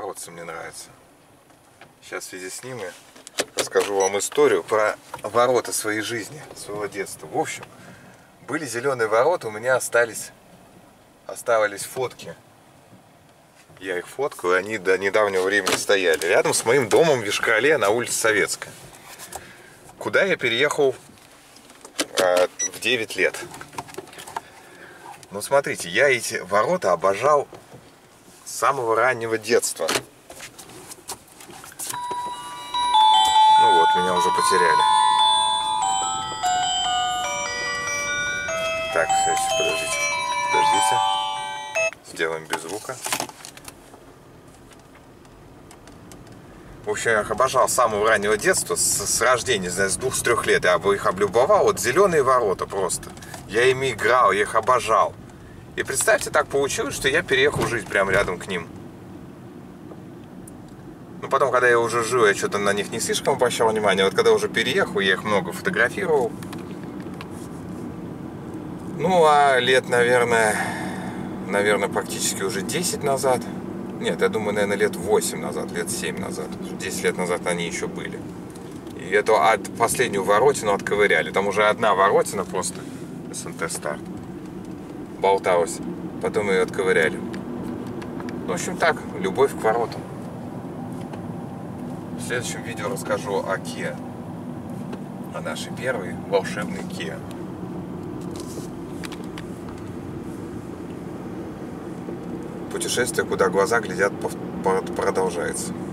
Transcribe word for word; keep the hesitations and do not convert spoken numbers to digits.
воротца мне нравится. Сейчас в связи с ними расскажу вам историю про ворота своей жизни, своего детства. В общем, были зеленые ворота, у меня остались, оставались фотки. Я их фоткаю, они до недавнего времени стояли. Рядом с моим домом в Йошкар-Оле на улице Советская. Куда я переехал э, в девять лет. Ну, смотрите, я эти ворота обожал с самого раннего детства. Ну вот, меня уже потеряли. Так, сейчас, подождите. Подождите. Сделаем без звука. В общем, я их обожал с самого раннего детства, с, с рождения, знаю, с двух-трех лет. Я бы их облюбовал. Вот зеленые ворота просто. Я ими играл, я их обожал. И представьте, так получилось, что я переехал жить прямо рядом к ним. Ну, потом, когда я уже жил, я что-то на них не слишком обращал внимания. Вот когда уже переехал, я их много фотографировал. Ну, а лет, наверное, наверное, практически уже десять назад. Нет, я думаю, наверное, лет восемь назад, лет семь назад. десять лет назад они еще были. И эту от, последнюю воротину отковыряли. Там уже одна воротина просто, эс эн тэ старт, болталась. Потом ее отковыряли. В общем так, любовь к воротам. В следующем видео расскажу о Kia. О нашей первой волшебной Kia. Путешествие, куда глаза глядят, продолжается.